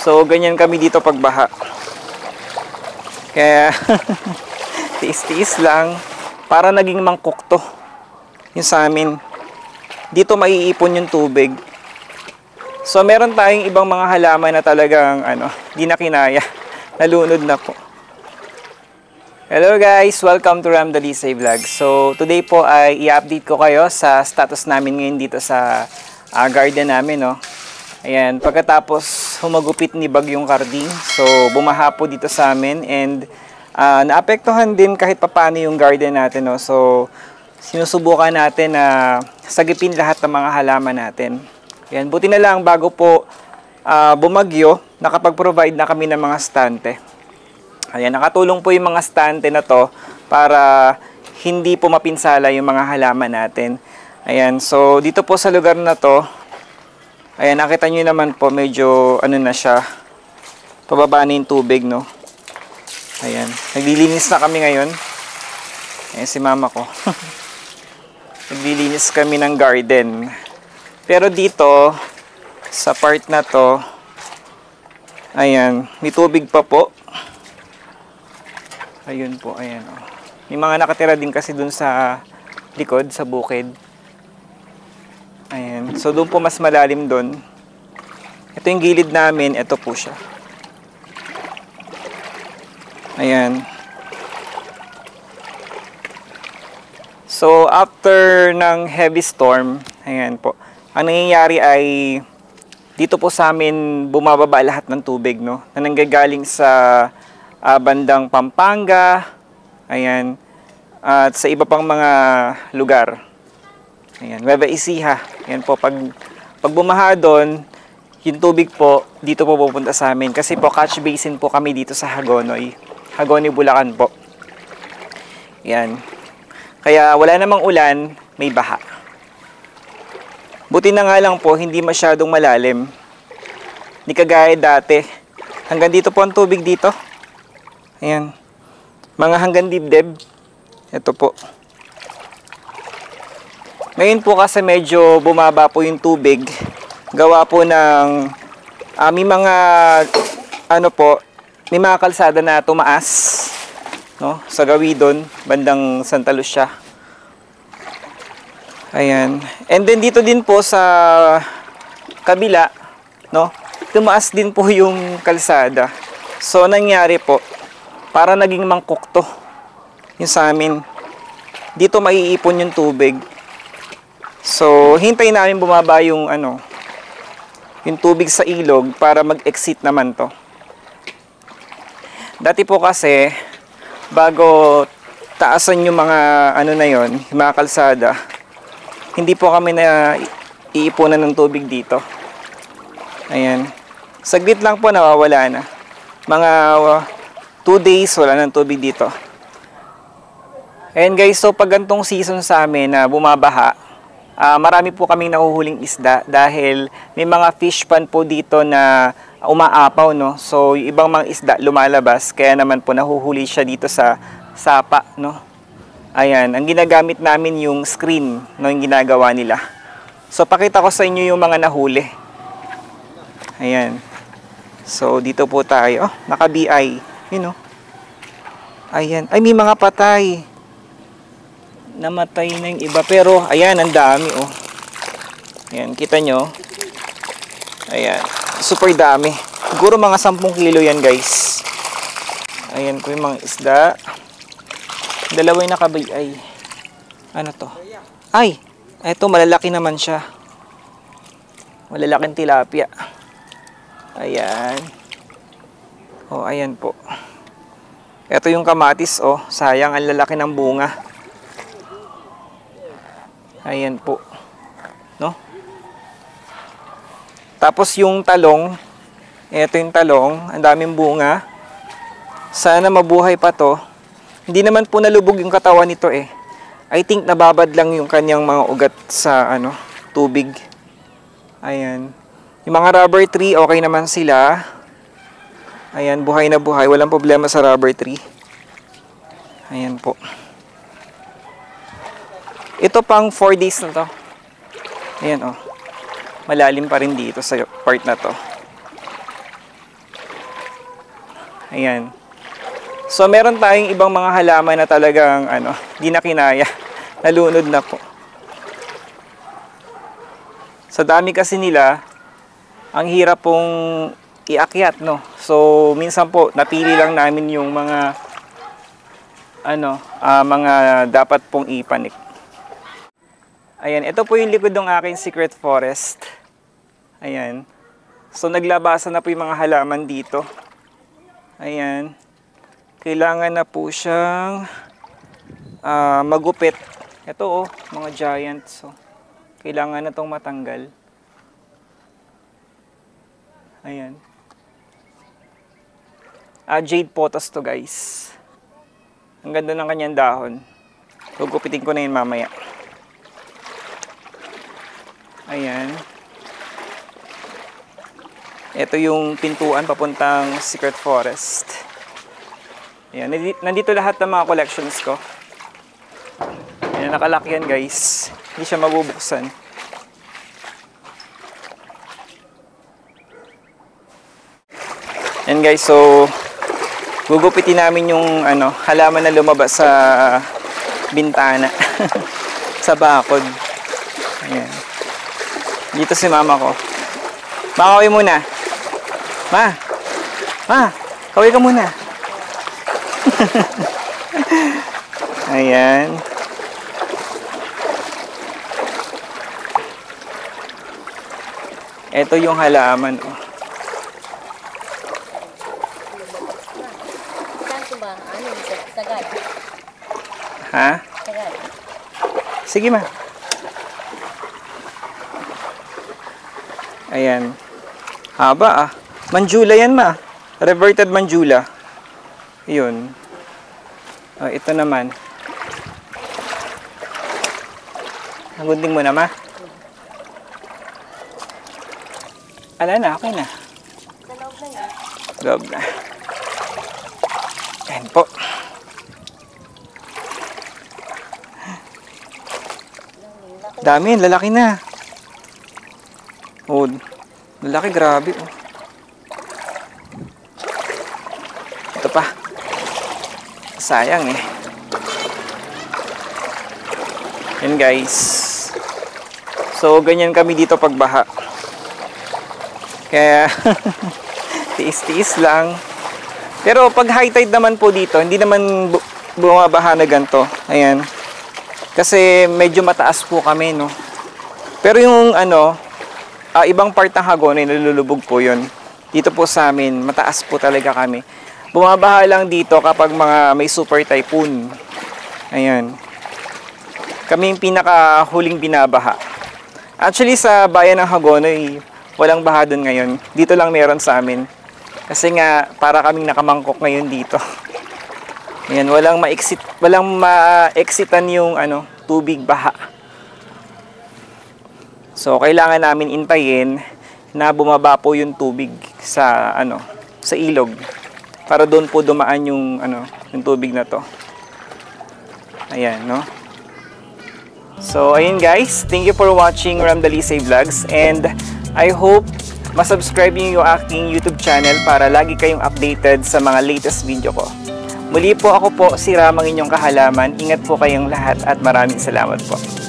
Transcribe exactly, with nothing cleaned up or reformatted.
So, ganyan kami dito pagbaha. Kaya, tiis-tiis lang. Para naging mangkok to. Yung sa amin. Dito maiipon yung tubig. So, meron tayong ibang mga halaman na talagang, ano, di na kinaya. Nalunod na po. Hello guys! Welcome to Ram Dalisay Vlog. So, today po ay i-update ko kayo sa status namin ngayon dito sa uh, garden namin, no? Ayan, pagkatapos humagupit ni Bagyong Karding, so bumaha po dito sa amin and uh, naapektuhan din kahit papano yung garden natin, no? So, sinusubukan natin na sagipin lahat ng mga halaman natin. Ayan, buti na lang bago po uh, bumagyo, nakapag-provide na kami ng mga stante. Ayan, nakatulong po yung mga stante na to para hindi po mapinsala yung mga halaman natin. Ayan, so dito po sa lugar na to, ayan, nakita nyo naman po medyo ano na siya, pababa na yung tubig, no? Ayan, naglilinis na kami ngayon. Ayan si mama ko. Naglilinis kami ng garden. Pero dito, sa part na to, ayan, may tubig pa po. Ayun po, ayan. Oh. May mga nakatira din kasi dun sa likod, sa bukid. Ayan. So, doon po mas malalim dun. Ito yung gilid namin. Ito po siya. Ayan. So, after ng heavy storm, ayan po. Ang nangyayari ay dito po sa amin bumababa lahat ng tubig, no? Na nanggagaling sa Uh, bandang Pampanga, ayan, at uh, sa iba pang mga lugar. Ayan, Nueva Ecija. Ayan po, pag, pag bumaha doon, yung tubig po, dito po pupunta sa amin. Kasi po, catch basin po kami dito sa Hagonoy. Hagonoy, Bulacan po. Ayan. Kaya wala namang ulan, may baha. Buti na nga lang po, hindi masyadong malalim. Hindi kagaya dati. Hanggang dito po ang tubig dito. Ayan. Mga hanggang dibdib. Ito po. Ngayon po kasi medyo bumaba po yung tubig. Gawa po ng uh, may mga ano po, may mga kalsada na tumaas, no? Sa Gawidon, bandang Santa Lucia. Ayan. And then dito din po sa kabila, no? Tumaas din po yung kalsada. So nangyari po, para naging mangkok to yung sa amin. Dito maiipon yung tubig. So, hintay namin bumaba yung ano, yung tubig sa ilog para mag-exit naman to. Dati po kasi, bago taasan yung mga ano na yon, yung mga kalsada, hindi po kami na iipunan ng tubig dito. Ayan. Saglit lang po nawawala na. Mga uh, two days, wala ng tubig dito. And guys, so pag gantong season sa amin na bumabaha, uh, marami po kaming nahuhuling isda dahil may mga fish pan po dito na umaapaw, no? So, yung ibang mga isda lumalabas, kaya naman po nahuhuli siya dito sa sapa, no? Ayan, ang ginagamit namin yung screen, no? Yung ginagawa nila. So, pakita ko sa inyo yung mga nahuli. Ayan. So, dito po tayo. Oh, naka-B I. You know. Ayan. Ay, may mga patay. Namatay na yung iba. Pero, ayan, ang dami, oh. Ayan, kita nyo. Ayan. Super dami. Siguro mga sampung kilo yan, guys. Ayan po yung mga isda. Dalawa yung naka-B I. Ano to? Ay! Eto, malalaki naman siya. Malalaking tilapia. Ayan. Oh, ayan po. Ito yung kamatis, oh. Sayang, ang lalaki ng bunga. Ayan po. No? Tapos yung talong, ito yung talong, ang daming bunga. Sana mabuhay pa to. Hindi naman po nalubog yung katawan nito eh. I think nababad lang yung kanyang mga ugat sa ano, tubig. Ayan. Yung mga rubber tree, okay naman sila. Ayan, buhay na buhay. Walang problema sa rubber tree. Ayan po. Ito pang four days na to. Ayan, oh. Malalim pa rin dito sa part na to. Ayan. So, meron tayong ibang mga halaman na talagang, ano, di na kinaya. Nalunod na po. Sa dami kasi nila, ang hirap pong iakyat, no? So, minsan po, napili lang namin yung mga, ano, uh, mga dapat pong ipanik. Ayan, ito po yung likod ng aking secret forest. Ayan. So, naglabasan na po yung mga halaman dito. Ayan. Kailangan na po siyang uh, magupit. Ito oh, mga giants. So, kailangan na itong matanggal. Ayan. Uh, jade pothos to guys. Ang ganda ng kanyang dahon. Gugupitin ko na yun mamaya. Ayan. Ito yung pintuan papuntang secret forest. Ayan. Nandito lahat ng mga collections ko. Ayan, nakalak yan guys. Hindi siya mabubuksan. Ayan guys, so gugupitin namin yung ano, halaman na lumabas sa bintana. Sa bakod. Ayan. Dito si mama ko. Ma, kaway muna. Ma. Ma, kaway ka muna. Ayan. Ito yung halaman. Oh. Ha? Sige ma. Ayan. Haba ah. Manjula yan ma. Reverted manjula. Yun. Oh, ito naman. Nagunting mo na ma. Ala na, okay na. Sa loob na yan. Loob na. Ayan po. Dami, lalaki na. Oh, lalaki, grabe. Oh. Ito pa. Sayang eh. Yan guys. So, ganyan kami dito pagbaha. Kaya, tiis-tiis lang. Pero pag high tide naman po dito, hindi naman bu bumabaha na ganito. Ayan. Kasi medyo mataas po kami, no. Pero yung ano, uh, ibang part ng Hagonoy, nalulubog po yun. Dito po sa amin, mataas po talaga kami. Bumabaha lang dito kapag mga may super typhoon. Ayan. Kami yung pinakahuling binabaha. Actually, sa bayan ng Hagonoy, walang baha doon ngayon. Dito lang meron sa amin. Kasi nga, para kaming nakamangkok ngayon dito. Ayan, walang ma-exit, walang ma-exitan yung ano, tubig baha. So, kailangan namin intayin na bumaba po yung tubig sa ano, sa ilog para doon po dumaan yung ano, yung tubig na to. Ayan, no? So, ayun guys, thank you for watching Ram Dalisay Vlogs and I hope masubscribe niyo yung aking YouTube channel para lagi kayong updated sa mga latest video ko. Muli po ako po si Ram, ang inyong kahalaman. Ingat po kayong lahat at maraming salamat po.